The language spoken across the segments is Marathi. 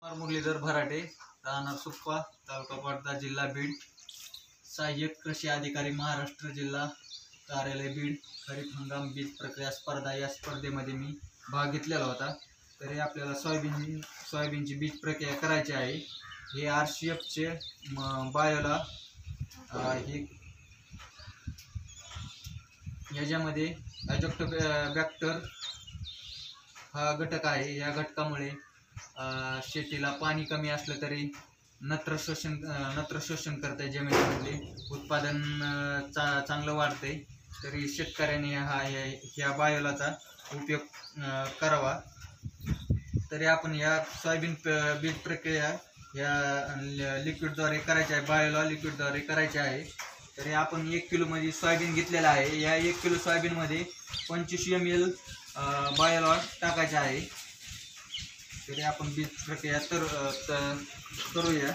मुरलीधर भराटे, राहणार सुप्पा, तालुका पाटोदा, जिल्हा बीड, सहाय्यक कृषी अधिकारी, महाराष्ट्र, जिल्हा कार्यालय बीड. खरीप हंगाम बीज प्रक्रिया स्पर्धा या स्पर्धेमध्ये मी भाग घेतलेला होता. तरी आपल्याला सोयाबीनची बीज प्रक्रिया करायची आहे. हे RCFचे बायोला हे याच्यामध्ये अजोक्टोबॅक्टर हा घटक आहे. या घटकामुळे शेतीला पाणी कमी असलं तरी नत्र शोषण करते, जमिनीमधले उत्पादन चांगलं वाढते. तरी शेतकऱ्यांनी ह्या बायोलाचा उपयोग करावा. तरी आपण या सोयाबीन बीज प्रक्रिया या लिक्विडद्वारे करायची आहे, बायोला लिक्विडद्वारे करायची आहे. तरी आपण 1 किलोमध्ये सोयाबीन घेतलेला आहे. या 1 किलो सोयाबीनमध्ये 25 ml बायोला टाकायचे आहे. तरी आपण बीज प्रक्रिया करूया.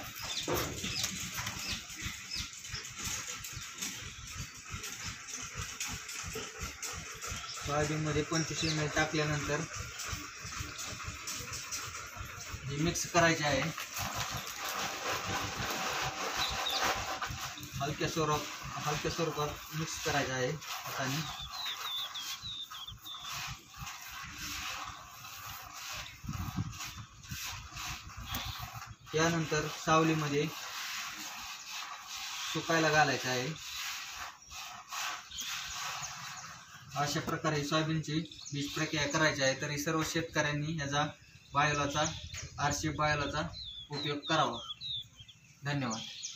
सोयाबीनमध्ये 25 ml टाकल्यानंतर हे मिक्स करायचे आहे. हलक्या स्वरूपात मिक्स करायचं आहे हाताने. त्यानंतर सावलीमध्ये सुकायला घालायचं आहे. अशा प्रकारे सोयाबीनची बीज प्रक्रिया करायची आहे. तरी सर्व शेतकऱ्यांनी याचा RCF बायोलाचा उपयोग करावा. धन्यवाद.